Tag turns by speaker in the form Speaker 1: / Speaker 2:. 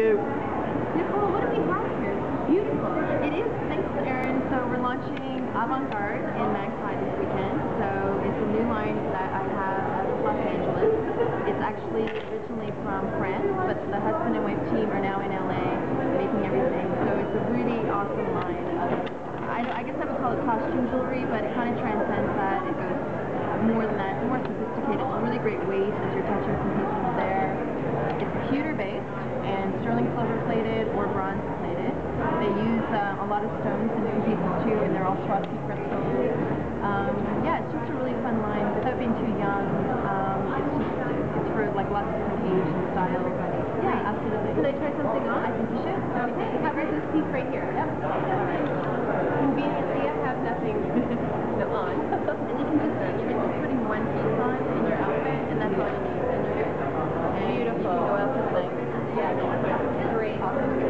Speaker 1: you.
Speaker 2: Nicole, what do we have here? It's beautiful. It is. Thanks, Erin. So we're launching AvantGarde in Magpie this weekend. So it's a new line that I have out of Los Angeles. It's actually originally from France, but the husband and wife team are now in LA making everything. So it's a really awesome line of, I guess I would call it costume jewelry, but it kind of transcends that. It goes more than that. It's more sophisticated. It's a really great weight as you're touching some pieces there. It's pewter based and sterling silver plated or bronze plated. They use a lot of stones in some pieces too, and they're all Swarovski crystals. Yeah, it's just a really fun line without being too young. It's for like lots of different age and styles. Yeah, absolutely. Can I try something on? I think you should. Okay. How about this piece right here? Yep. All right. Conveniently, I have nothing on. And you can just you're just putting one piece on in your outfit, and that's all you need. And you're good. Beautiful. You can go out to the night. Yeah. Great. Awesome.